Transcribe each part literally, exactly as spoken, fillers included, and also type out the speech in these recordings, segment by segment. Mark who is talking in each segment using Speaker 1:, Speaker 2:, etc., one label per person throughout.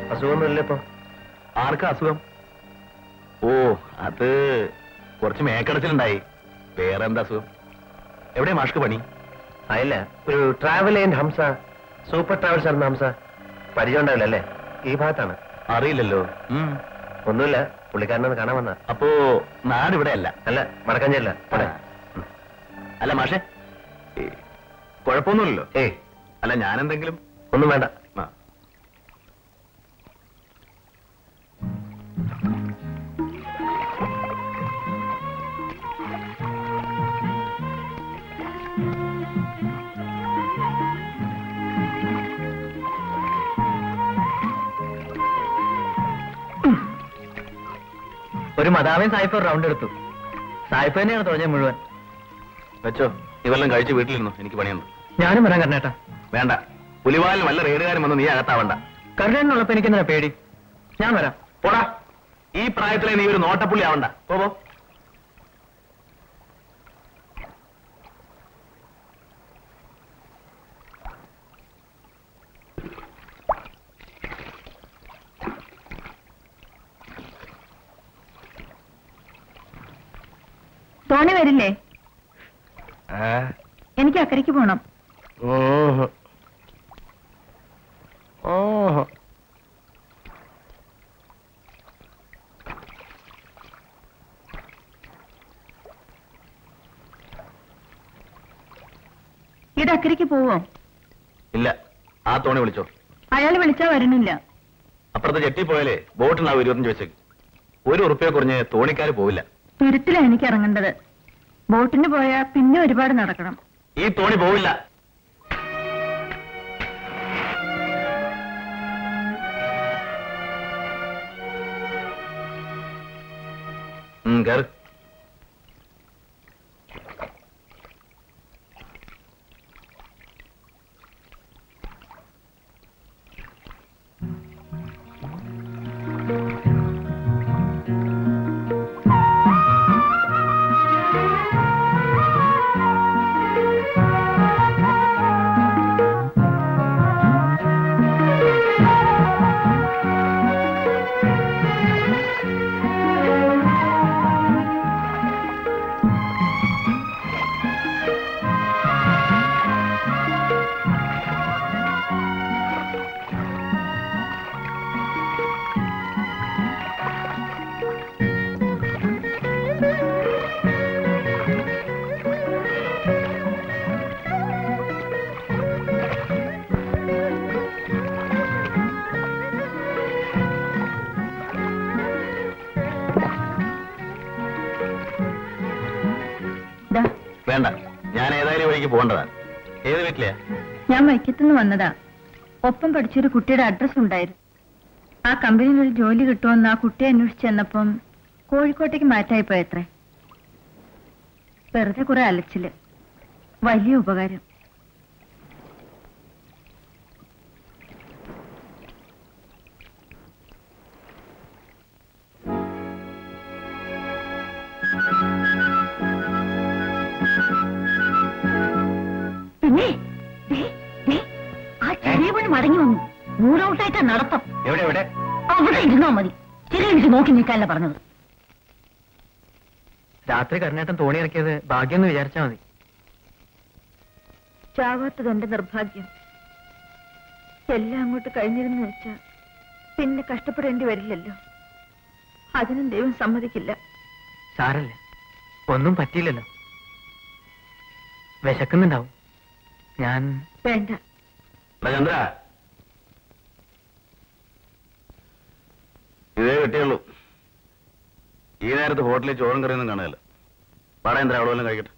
Speaker 1: അസുഖമൊന്നുമില്ല ഇപ്പൊ.
Speaker 2: ആർക്കാ അസുഖം? ഓ, അത് കുറച്ച് മേക്കടച്ചിലുണ്ടായി. വേറെ എന്താ അസുഖം? എവിടെ മാഷ്ക്ക് പണി?
Speaker 1: അല്ല, ഒരു travel agent Hamza, super travels ആണ് ഹംസ. പരിചയം ഉണ്ടാവില്ല അല്ലേ? ഈ ഭാഗത്താണ്.
Speaker 2: അറിയില്ലല്ലോ.
Speaker 1: ഒന്നുമില്ല, പുള്ളിക്കാരനൊന്ന് കാണാൻ വന്ന.
Speaker 2: അപ്പോ നാട് ഇവിടെ അല്ല?
Speaker 1: അല്ല, വടക്കഞ്ചേരില്ല.
Speaker 2: അല്ല മാഷെ, കുഴപ്പമൊന്നുമില്ലല്ലോ?
Speaker 1: ഏയ്
Speaker 2: അല്ല, ഞാനെന്തെങ്കിലും?
Speaker 1: ഒന്നും വേണ്ട.
Speaker 3: ഒരു മദാമൻ സായിപ്പ് റൗണ്ട് എടുത്തു. സായിപ്പ് തന്നെയാണ് തുഴഞ്ഞ മുഴുവൻ.
Speaker 2: വെച്ചോ, ഇവെല്ലാം കഴിച്ച് വീട്ടിലിരുന്നു. എനിക്ക് പണിയുന്നു.
Speaker 3: ഞാനും വരാൻ കരുണേട്ടാ.
Speaker 2: വേണ്ട, പുലിവാലിന് വല്ല റേഡുകാരും വന്ന് നീ അകത്താവണ്ട.
Speaker 3: കരുണേനുള്ളപ്പോ എനിക്കെന്തിനാ പേടി? ഞാൻ വരാം.
Speaker 2: പോടാ, ഈ പ്രായത്തിലെ നീ ഒരു നോട്ടപ്പുള്ളി ആവണ്ട. പോവോ.
Speaker 4: തോണി വരില്ലേ? എനിക്ക് അക്കരയ്ക്ക് പോണം.
Speaker 1: ഓഹോ ഓഹോ
Speaker 4: ഇത് അക്കരയ്ക്ക് പോവോ?
Speaker 2: ഇല്ല, ആ തോണി വിളിച്ചോ.
Speaker 4: അയാൾ വിളിച്ചാ വരണില്ല.
Speaker 2: അപ്പുറത്തെ ചെട്ടി പോയാലേ ബോട്ടിനാവും ഇരുപത്തഞ്ച് പൈസക്ക്. ഒരു ഉറുപ്പ്യ കുറഞ്ഞ് തോണിക്കാര് പോവില്ല.
Speaker 4: തുരുത്തിലാണ് എനിക്ക് ഇറങ്ങേണ്ടത്. ബോട്ടിന് പോയാ പിന്നെ ഒരുപാട് നടക്കണം.
Speaker 2: ഈ തോണി പോവില്ല. കേറ്. വേണ്ട, ഞാൻ ഏതായാലും വഴിക്ക് പോകേണ്ടതാ. ഏത് വീട്ടിലെയാ?
Speaker 4: ഞാൻ വൈക്കത്തുനിന്ന് വന്നതാ. ഒപ്പം പഠിച്ചൊരു കുട്ടിയുടെ അഡ്രസ് ഉണ്ടായിരുന്നു. ആ കമ്പനിയിൽ ഒരു ജോലി കിട്ടുമെന്ന് ആ കുട്ടിയെ അന്വേഷിച്ച് ചെന്നപ്പം കോഴിക്കോട്ടേക്ക് മാറ്റായിപ്പോയത്രേ. വെറുതെ കുറെ അലച്ചില്, വലിയ ഉപകാരം. പിന്നെ ആ ചെറിയ പണി മടങ്ങി വന്നു. മൂടൗട്ടായിട്ട് നടത്തം.
Speaker 1: എവിടെ എവിടെ?
Speaker 4: അവിടെ ഇരുന്നാ മതി. ചെറിയ എനിക്ക് നോക്കി നിൽക്കാനല്ല പറഞ്ഞത്.
Speaker 3: രാത്രി കരുണേട്ടൻ തോണി ഇറക്കിയത് ഭാഗ്യം എന്ന് വിചാരിച്ചാ മതി.
Speaker 4: ചാവാത്തത് എന്റെ നിർഭാഗ്യം. എല്ലാം അങ്ങോട്ട് കഴിഞ്ഞിരുന്നു വെച്ചാ പിന്നെ കഷ്ടപ്പെടേണ്ടി വരില്ലല്ലോ. അതിനും ദൈവം സമ്മതിക്കില്ല.
Speaker 3: സാരല്ല, ഒന്നും പറ്റിയില്ലല്ലോ. വിശക്കുന്നുണ്ടാവും. ഞാൻ
Speaker 4: വേണ്ട.
Speaker 2: ചന്ദ്ര, ഇതേ കിട്ടിയുള്ളൂ. ഈ നേരത്ത് ഹോട്ടലിൽ ചോറും കറിയൊന്നും കാണുകയല്ല. പാടേന്ദ്ര, അവിടെ വല്ലതും കഴിക്കട്ടെ.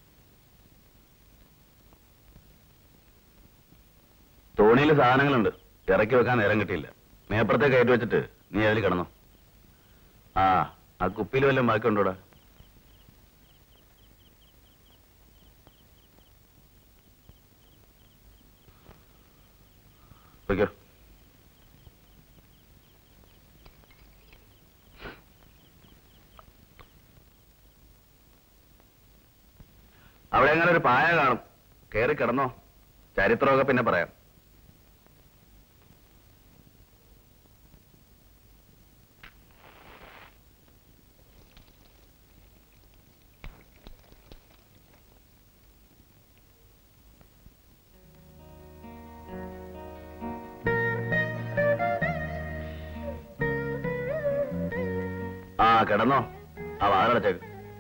Speaker 2: തോണിയിൽ സാധനങ്ങളുണ്ട്, ഇറക്കി വെക്കാൻ നേരം കിട്ടിയില്ല. മേപ്പുറത്തെ കയറ്റി വെച്ചിട്ട് നീ അതിൽ കിടന്നോ. ആ ആ കുപ്പിയിൽ വല്ലതും ബാക്കി ഉണ്ടോടാ? വയ്ക്കോ. അവിടെ എങ്ങനെ ഒരു പായ കാണും, കയറി കിടന്നോ. ചരിത്രമൊക്കെ പിന്നെ പറയാം. ആ കിടന്നോ, ആ വാതിലടച്ചേക്ക്.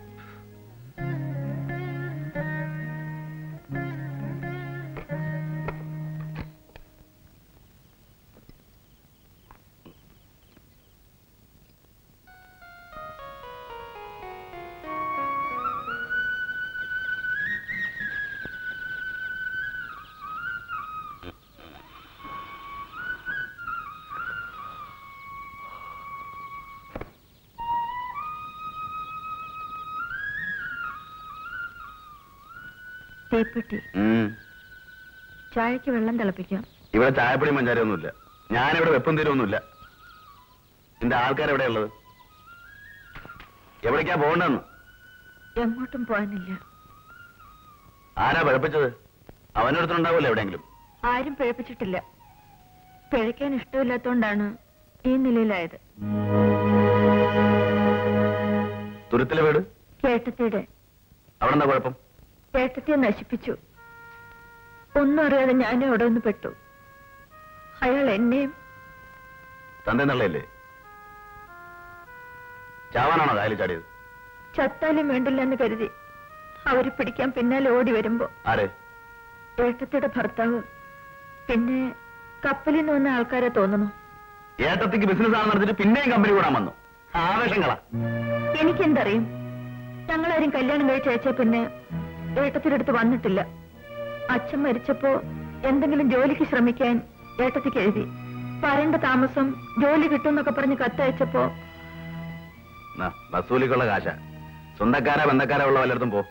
Speaker 4: തീപ്പെട്ടി. ചായക്ക് വെള്ളം തിളപ്പിക്കാം.
Speaker 2: ഇവിടെ ചായപ്പൊടി മഞ്ചാരി ഒന്നുമില്ല. ഞാനിവിടെ വെപ്പം തീരൊന്നുമില്ല. എന്റെ ആൾക്കാരെവിടെ ഉള്ളത്? എവിടേക്കാ പോകണ്ടെന്ന്?
Speaker 4: എങ്ങോട്ടും പോകാനില്ല.
Speaker 2: ആരാ പിഴപ്പിച്ചത്? അവന്റെ അടുത്തുണ്ടാവൂല്ലോ എവിടെയെങ്കിലും.
Speaker 4: ആരും പിഴപ്പിച്ചിട്ടില്ല. പിഴയ്ക്കാൻ ഇഷ്ടമില്ലാത്തോണ്ടാണ് ഈ നിലയിലായത്.
Speaker 2: തുരുത്തിലെ വീട്
Speaker 4: ചേട്ടത്തിയുടെ.
Speaker 2: അവിടെ എന്താ കുഴപ്പം?
Speaker 4: ചേട്ടത്തിയെ നശിപ്പിച്ചു. ഒന്നും അറിയാതെ ഞാനും അവിടെ ഒന്ന് പെട്ടു. അയാൾ എന്നെയും.
Speaker 2: തന്റെ നല്ലല്ലേ? ചാവാനാണോ കായലിൽ ചാടിയത്?
Speaker 4: ചത്താലും വേണ്ടില്ല എന്ന് കരുതി അവര് പിടിക്കാൻ പിന്നാലെ ഓടി വരുമ്പോ.
Speaker 2: ആരെ?
Speaker 4: ഏട്ടത്തിയുടെ ഭർത്താവ്. പിന്നെ കപ്പലിൽ നിന്ന് വന്ന ആൾക്കാരെ തോന്നുന്നു.
Speaker 2: ഏട്ടത്തിക്ക് ബിസിനസ് ആണ് നടത്തിട്ട് പിന്നെയും കമ്പനി കൂടാൻ വന്നു. ആവേശങ്ങളാ.
Speaker 4: എനിക്കെന്തറിയും? ഞങ്ങളാരും കല്യാണം കഴിച്ച് അയച്ച പിന്നെ ഏട്ടത്തിന്റെ അടുത്ത് വന്നിട്ടില്ല. അച്ഛൻ മരിച്ചപ്പോ എന്തെങ്കിലും ജോലിക്ക് ശ്രമിക്കാൻ ഏട്ടത്തിക്ക് എഴുതി. വരേണ്ട താമസം ജോലി കിട്ടുമെന്നൊക്കെ പറഞ്ഞ് കത്തയച്ചപ്പോ
Speaker 2: വസൂലിക്കുള്ള കാശ. സ്വന്തക്കാരാ ബന്ധക്കാരാ ഉള്ള വല്ലയിടത്തും പോ.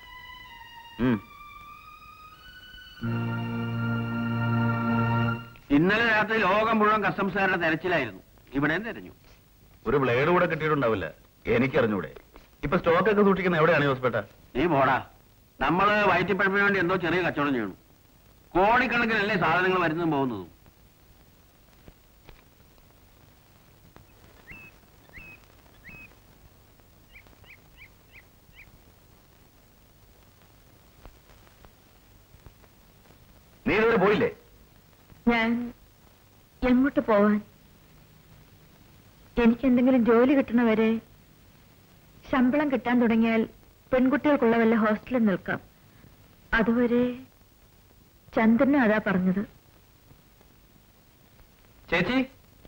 Speaker 5: ഇന്നലെ രാത്രി ലോകം മുഴുവൻ കസ്റ്റംസുകാരുടെ തെരച്ചിലായിരുന്നു. ഇവിടെ തെരഞ്ഞു.
Speaker 2: ഒരു ബ്ലേഡ് കൂടെ കിട്ടിയിട്ടുണ്ടാവില്ല. എനിക്കറിഞ്ഞൂടെ. ഇപ്പൊ സ്റ്റോക്ക് ഒക്കെ സൂക്ഷിക്കുന്ന എവിടെയാണ് ഹോസ്പിറ്റൽ?
Speaker 5: നീ പോടാ. നമ്മള് വയറ്റിപ്പഴപ്പിന് വേണ്ടി എന്തോ ചെറിയ കച്ചവടം ചെയ്യണം. കോടിക്കണക്കിനല്ലേ സാധനങ്ങൾ വരുന്നതും പോകുന്നതും.
Speaker 2: നീ ഇതുവരെ പോയില്ലേ?
Speaker 4: ഞാൻ എങ്ങോട്ട് പോവാൻ? എനിക്കെന്തെങ്കിലും ജോലി കിട്ടണവരെ, ശമ്പളം കിട്ടാൻ തുടങ്ങിയാൽ പെൺകുട്ടികൾക്കുള്ള വല്ല ഹോസ്റ്റലിൽ നിൽക്കാം. അതുവരെ ചന്ദ്രനും അതാ പറഞ്ഞത്.
Speaker 3: ചേച്ചി,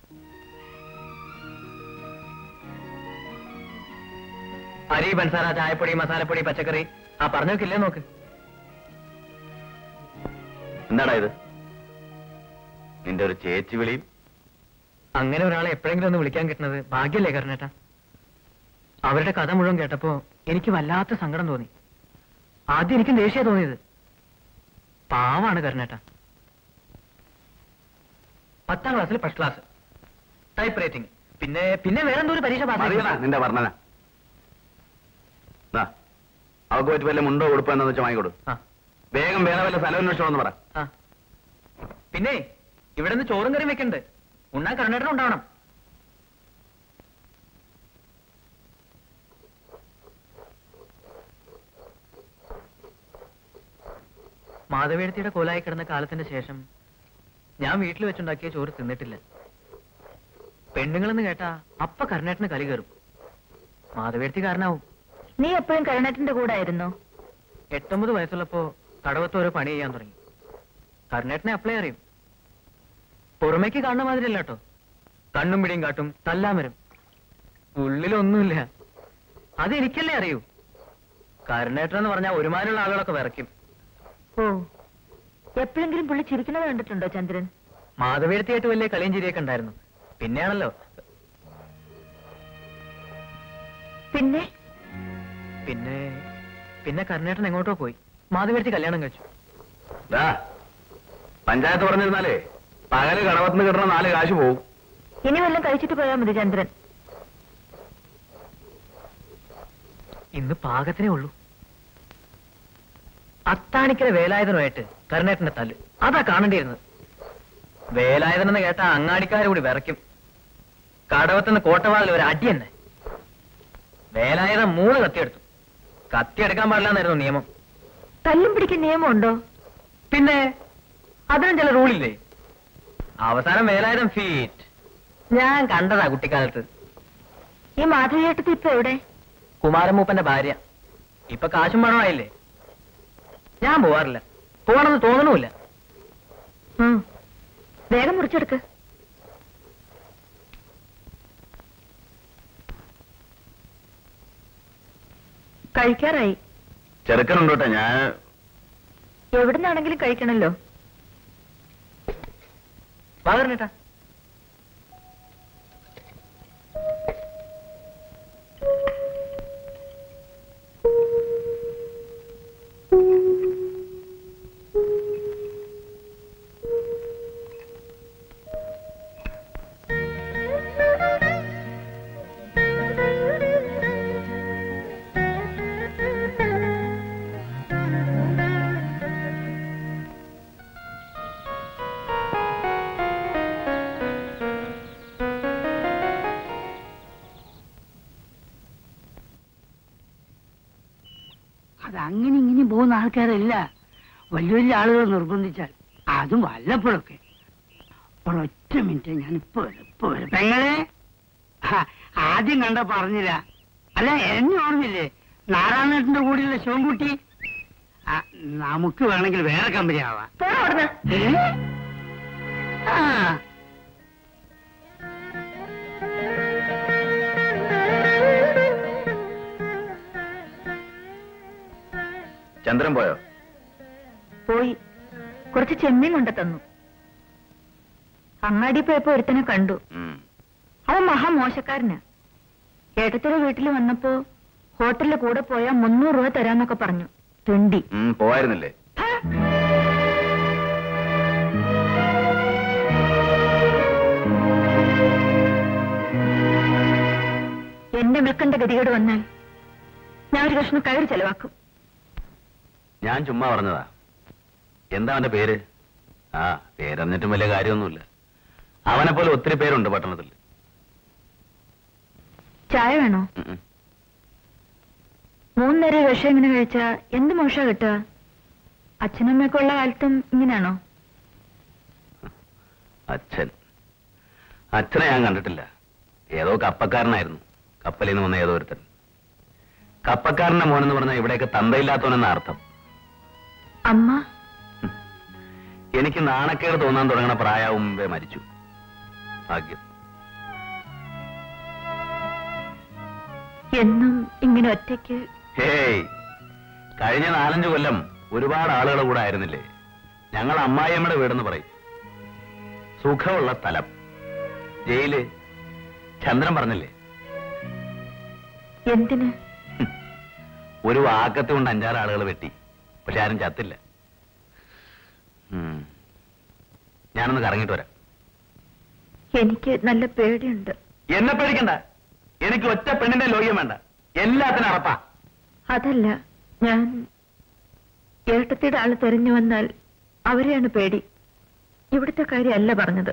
Speaker 3: അരി, പഞ്ചസാര, ചായപ്പൊടി, മസാലപ്പൊടി, പച്ചക്കറി. ആ പറഞ്ഞോക്കില്ലേ നോക്ക്.
Speaker 2: എന്താടാ ഇത്? നിന്റെ ഒരു ചേച്ചി വിളിയും.
Speaker 3: അങ്ങനെ ഒരാളെ എപ്പോഴെങ്കിലും ഒന്ന് വിളിക്കാൻ കിട്ടുന്നത് ഭാഗ്യല്ലേ കരുണേട്ടാ? അവരുടെ കഥ മുഴുവൻ കേട്ടപ്പോ എനിക്ക് വല്ലാത്ത സങ്കടം തോന്നി. ആദ്യം എനിക്കും ദേഷ്യ തോന്നിയത്. പാവാണ് കരുണേട്ടാ. പത്താം ക്ലാസ്സിൽ ഫസ്റ്റ് ക്ലാസ്, ടൈപ്പ് റേറ്റിംഗ്, പിന്നെ പിന്നെ വേറെന്തോ ഒരു പരീക്ഷ പാസ്.
Speaker 2: നിന്റെ വർണ്ണന അവർക്ക് പറ്റി വല്ല മുണ്ടോ കൊടുപ്പോ എന്താന്ന് വെച്ചാൽ വാങ്ങിക്കൊടു. വേഗം വേറെ വല്ല സ്ഥലം അന്വേഷിച്ചോന്ന് പറ.
Speaker 3: പിന്നെ ഇവിടെ നിന്ന് ചോറും കറിയും വെക്കണ്ട്. ഉണ്ണാൻ കരുണേട്ടനും ഉണ്ടാവണം. മാധവേടത്തിയുടെ കോലായി കിടന്ന കാലത്തിന്റെ ശേഷം ഞാൻ വീട്ടിൽ വെച്ചുണ്ടാക്കിയ ചോറ് തിന്നിട്ടില്ല. പെണ്ണുങ്ങളെന്ന് കേട്ടാ അപ്പ കരുണേട്ടന് കലി കയറും. മാധവേടത്തി കാരണാവും.
Speaker 4: നീ എപ്പോഴും കരുണേട്ടന്റെ കൂടെ ആയിരുന്നോ?
Speaker 3: എട്ടൊമ്പത് വയസ്സുള്ളപ്പോ കടവത്ത് ഓരോ പണി ചെയ്യാൻ തുടങ്ങി. കരുണേട്ടനെ അപ്ലൈ അറിയും. പുറമേക്ക് കാണുന്ന മാതിരിയല്ല കേട്ടോ. കണ്ണും പിടിയും കാട്ടും, തല്ലാമരും. ഉള്ളിലൊന്നുമില്ല. അതെനിക്കല്ലേ അറിയൂ. കരുണേട്ടനെന്ന് പറഞ്ഞാൽ ഒരുമാനുള്ള ആളുകളൊക്കെ വിറയ്ക്കും.
Speaker 4: ഓ, എപ്പോഴെങ്കിലും പുള്ളി ചിരിക്കുന്നത് കണ്ടിട്ടുണ്ടോ ചന്ദ്രൻ?
Speaker 3: മാധവേടത്തിയായിട്ട് വലിയ കളിയും ചിരിയൊക്കെ ഉണ്ടായിരുന്നു. പിന്നെയാണല്ലോ.
Speaker 4: പിന്നെ
Speaker 3: പിന്നെ പിന്നെ കരുണേട്ടൻ എങ്ങോട്ടോ പോയി. മാധവേടത്തി കല്യാണം കഴിച്ചു.
Speaker 2: പഞ്ചായത്ത് പറഞ്ഞിരുന്നാലേ പകല് കടവത്തിന് കിട്ടണ നാല് കാശ് പോവും.
Speaker 4: ഇനി വല്ലതും കഴിച്ചിട്ട് പോയാൽ മതി ചന്ദ്രൻ.
Speaker 3: ഇന്ന് പാകത്തിനേ ഉള്ളൂ. അത്താണിക്കര വേലായുധനുമായിട്ട് കരുണേട്ടന്റെ തല്ല് അതാ കാണേണ്ടിയിരുന്നത്. വേലായുധനെന്ന് കേട്ടാ അങ്ങാടിക്കാർ കൂടി വിറയ്ക്കും. കടവത്തുനിന്ന് കോട്ടവാളിൽ ഒരു അടി തന്നെ. വേലായുധൻ മൂന്ന് കത്തിയെടുത്തു. കത്തിയെടുക്കാൻ പാടില്ലെന്നായിരുന്നു നിയമം.
Speaker 4: തല്ലും പിടിക്കാൻ നിയമമുണ്ടോ?
Speaker 3: പിന്നെ അതിനും ചില റൂളില്ലേ? അവസാനം വേലായുധൻ ഫീറ്റ്. ഞാൻ കണ്ടതാ കുട്ടിക്കാലത്ത്.
Speaker 4: ഈ മാധവിയേട്ടത്തി ഇപ്പൊ എവിടെ?
Speaker 3: കുമാരമൂപ്പന്റെ ഭാര്യ. ഇപ്പൊ കാശും പണമായില്ലേ. ഞാൻ പോവാറില്ല, പോകണമെന്ന് തോന്നണമില്ല.
Speaker 4: വേഗം മുറിച്ചെടുക്ക്. കഴിക്കാറായി.
Speaker 2: ചെറുക്കനുണ്ടോട്ടെ, ഞാൻ
Speaker 4: എവിടുന്നാണെങ്കിലും കഴിക്കണല്ലോ.
Speaker 3: വാങ്ങട്ടാ.
Speaker 6: അതങ്ങനെ ഇങ്ങനെ പോകുന്ന ആൾക്കാരല്ല, വലിയ വലിയ ആളുകൾ നിർബന്ധിച്ചാൽ, അതും വല്ലപ്പോഴൊക്കെ. ഒരൊറ്റ മിനിറ്റ്, ഞാൻ ഇപ്പൊ വരും ഇപ്പൊ വരും. പെങ്ങളെ ആദ്യം കണ്ട പറഞ്ഞില്ല. അല്ല, എന്നെ ഓർമ്മില്ലേ നാരായണേട്ടന്റെ കൂടെയുള്ള ശിവൻകുട്ടി? നമുക്ക് വേണമെങ്കിൽ വേറെ കമ്പനി ആവാം. ആ
Speaker 2: ചന്ദ്രൻ പോയോ?
Speaker 4: പോയി. കുറച്ച് ചെമ്മീൻ കൊണ്ടു തന്നു. അങ്ങാടി പോയപ്പോ ഒരുത്തനെ കണ്ടു. അവൻ മഹാ മോശക്കാരനാ. ഏട്ടത്തിയുടെ വീട്ടിൽ വന്നപ്പോ ഹോട്ടലിൽ കൂടെ പോയാ മുന്നൂറ് രൂപ തരാന്നൊക്കെ പറഞ്ഞു. തുണ്ടി
Speaker 2: പോവായിരുന്നില്ലേ?
Speaker 4: എന്റെ മിൽക്കന്റെ ഗതികേട് വന്നാൽ ഞാൻ ഒരു കഷ്ണം കയറി ചെലവാക്കും.
Speaker 2: ഞാൻ ചുമ്മാ പറഞ്ഞതാ. എന്താ അവന്റെ പേര്? ആ, പേരറിഞ്ഞിട്ടും വലിയ കാര്യമൊന്നുമില്ല. അവനെ പോലെ ഒത്തിരി പേരുണ്ട് പട്ടണത്തിൽ.
Speaker 4: ചായ വേണോ? മൂന്നേരം വിഷം ഇങ്ങനെ കഴിച്ചാ എന്ത് മോശ കിട്ടുക? അച്ഛനമ്മയൊക്കെ ഉള്ള കാലത്തും ഇങ്ങനെയാണോ?
Speaker 2: അച്ഛൻ അച്ഛനെ ഞാൻ കണ്ടിട്ടില്ല. ഏതോ കപ്പക്കാരനായിരുന്നു. കപ്പലിൽ നിന്ന് വന്ന ഏതോ ഒരുത്തൻ. കപ്പക്കാരന്റെ മോനെന്ന് പറഞ്ഞാൽ ഇവിടെയൊക്കെ തന്തയില്ലാത്തവനെന്ന അർത്ഥം.
Speaker 4: അമ്മ
Speaker 2: എനിക്ക് നാണക്കേട് തോന്നാൻ തുടങ്ങണ പ്രായവും മുമ്പേ മരിച്ചു. ഭാഗ്യം.
Speaker 4: എന്നും ഇങ്ങനെ ഒറ്റയ്ക്ക്?
Speaker 2: ഹേയ്, കഴിഞ്ഞ നാലഞ്ചു കൊല്ലം ഒരുപാട് ആളുകളുടെ കൂടെ ആയിരുന്നില്ലേ? ഞങ്ങൾ അമ്മായിയമ്മയുടെ വീടെന്ന് പറയും. സുഖമുള്ള സ്ഥലം. ജയില്. ചന്ദ്രൻ പറഞ്ഞില്ലേ?
Speaker 4: എന്തിന്?
Speaker 2: ഒരു വാക്കത്ത് കൊണ്ട് അഞ്ചാറ് ആളുകൾ വെട്ടി. പക്ഷെ ആരും ചത്തില്ല. ഞാനൊന്ന് കറങ്ങിട്ട് വരാം.
Speaker 4: എനിക്ക് നല്ല പേടിയുണ്ട്.
Speaker 2: എന്നെ പേടിക്കണ്ട. എനിക്ക് ഒറ്റ പെണ്ണിന്റെ ലോഹ്യം വേണ്ട. എല്ലാത്തിനും അറപ്പാ.
Speaker 4: അതല്ല, ഞാൻ ഏട്ടത്തിയുടെ ആള് തെരഞ്ഞു വന്നാൽ അവരെയാണ് പേടി. ഇവിടുത്തെ കാര്യമല്ല പറഞ്ഞത്.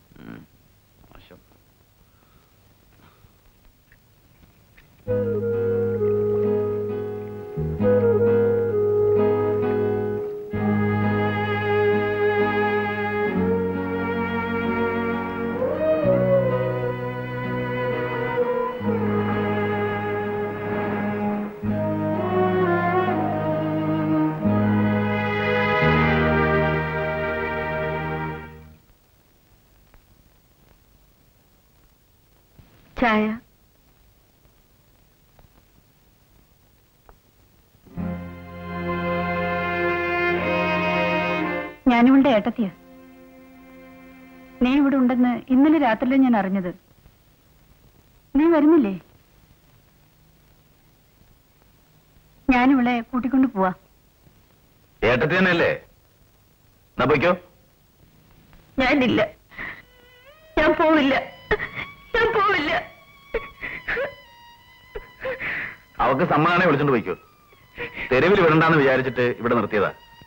Speaker 4: ചായ. ഞാനിവിടെ ഏട്ടത്തിയ. നീ ഇവിടെ ഉണ്ടെന്ന് ഇന്നലെ രാത്രിയിലെ ഞാൻ അറിഞ്ഞത്. നീ വരുന്നില്ലേ? ഞാനിവിടെ കൂട്ടിക്കൊണ്ട് പോവാ.
Speaker 2: ഏട്ടത്തി തന്നെയല്ലേ? പൊയ്ക്കോ.
Speaker 4: ഞാനില്ല, ഞാൻ പോവില്ല, ഞാൻ പോവില്ല.
Speaker 2: അവക്ക് സമ്മാനെ വിളിച്ചോണ്ട് പോയിക്കോ. തെരുവിൽ വിടണ്ടെന്ന് വിചാരിച്ചിട്ട് ഇവിടെ നിർത്തിയതാ.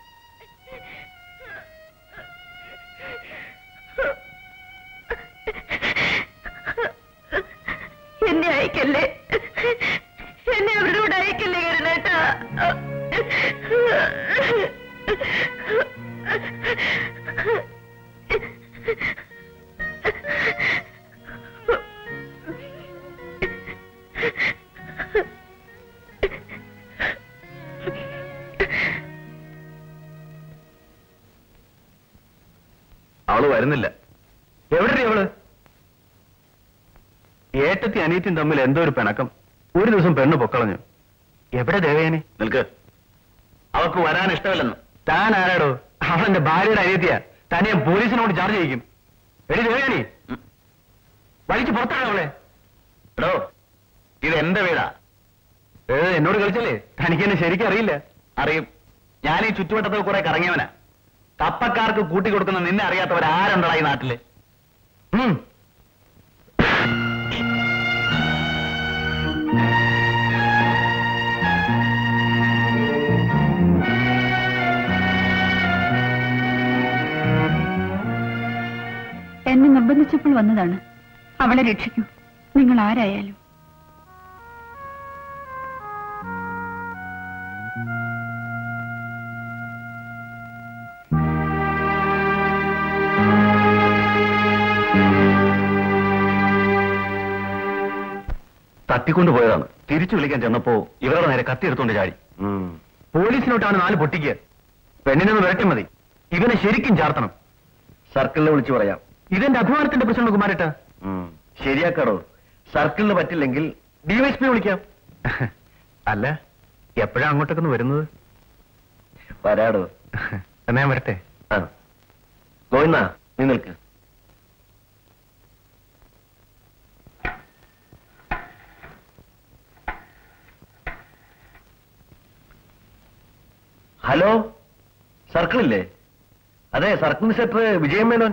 Speaker 4: എന്നെ അയക്കല്ലേ, എന്നെ അവരുടെ കൂടെ അയക്കല്ലേ കരുണേട്ടാ.
Speaker 2: അവള് വരുന്നില്ല.
Speaker 1: എവിടെ അവള്? ഏട്ടത്തി അനിയത്തിയും തമ്മിൽ എന്തോ ഒരു പിണക്കം. ഒരു ദിവസം പെണ്ണ് പൊക്കളഞ്ഞു. എവിടെ ദേവയാനി?
Speaker 2: നിൽക്ക്. അവൾക്ക് വരാൻ ഇഷ്ടമില്ലെന്ന്.
Speaker 1: താൻ ആരാടോ? അവളെന്റെ ഭാര്യയുടെ അനിയത്തിയാ. തന്നെ ഞാൻ പോലീസിനോട് ചാർജ് ചെയ്യിക്കും. എടി ദേവയാനി, വലിച്ചു പുറത്താണോ അവളെ?
Speaker 2: എടോ, ഇത് എന്റെ വീടാ.
Speaker 1: ഏ എന്നോട് കളിച്ചല്ലേ? തനിക്ക് എന്നെ ശരിക്കും അറിയില്ല.
Speaker 2: അറിയും. ഞാൻ ഈ ചുറ്റുവട്ടത്തിൽ കുറെ കറങ്ങിയവനാ. കപ്പക്കാർക്ക് കൂട്ടിക്കൊടുക്കുന്ന നിന്നെ അറിയാത്തവരാരുണ്ടടാ ഈ നാട്ടില്?
Speaker 1: ഉം.
Speaker 4: എന്നെ നിർബന്ധിച്ചപ്പോൾ വന്നതാണ്. അവളെ രക്ഷിക്കൂ, നിങ്ങൾ ആരായാലും.
Speaker 2: തട്ടിക്കൊണ്ടുപോയതാണ്. തിരിച്ചു വിളിക്കാൻ ചെന്നപ്പോ ഇവരുടെ നേരെ കത്തിയെടുത്തോണ്ട് ചാടി.
Speaker 1: പോലീസിനോട്ടാണ് നാല് പൊട്ടിക്ക്. പെണ്ണിനൊന്ന് വരട്ടെ മതി. ഇവനെ ശരിക്കും ചാർത്തണം.
Speaker 2: സർക്കിളിൽ വിളിച്ചു പറയാം.
Speaker 1: ഇതെന്റെ അഭിമാനത്തിന്റെ പ്രശ്നമാണ് കുമാരേട്ട.
Speaker 2: ശരിയാക്കാടോ. സർക്കിളിന് പറ്റില്ലെങ്കിൽ
Speaker 1: ഡിവൈഎസ്പി വിളിക്കാം. അല്ല, എപ്പോഴാ അങ്ങോട്ടൊക്കെ ഒന്ന് വരുന്നത്?
Speaker 2: വരാടോ.
Speaker 1: എന്നാ ഞാൻ വരട്ടെ.
Speaker 2: ആ ഗോവിന്ദ, നീ നിൽക്ക്. ഹലോ, സർക്കിളില്ലേ? അതെ, സർക്കിൾ ഇൻസ്പെക്ടർ വിജയൻ മേനോൻ.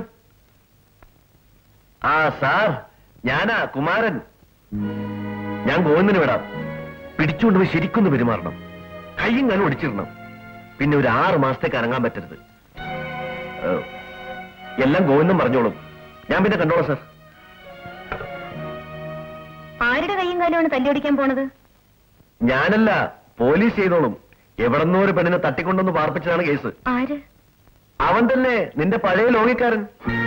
Speaker 2: ആ സാർ, ഞാനാ കുമാരൻ. ഞാൻ ഗോവിന്ദന് വിടാം. പിടിച്ചുകൊണ്ടുപോയി ശരിക്കൊന്ന് പെരുമാറണം. കയ്യും കാലും ഒടിച്ചിടണം. പിന്നെ ഒരു ആറ് മാസത്തേക്ക് ഇറങ്ങാൻ പറ്റരുത്. എല്ലാം ഗോവിന്ദൻ പറഞ്ഞോളും. ഞാൻ പിന്നെ കണ്ടോളാം സാർ.
Speaker 4: ആരുടെ കയ്യും കാലുമാണ് തല്ലിയൊടിക്കാൻ പോണത്?
Speaker 2: ഞാനല്ല, പോലീസ് ചെയ്തോളും. എവിടെന്നോ ഒരു പെണ്ണിനെ തട്ടിക്കൊണ്ടൊന്ന് പാർപ്പിച്ചതാണ് കേസ്.
Speaker 4: ആര്?
Speaker 2: അവൻ തന്നെ, നിന്റെ പഴയ ലോകിക്കാരൻ.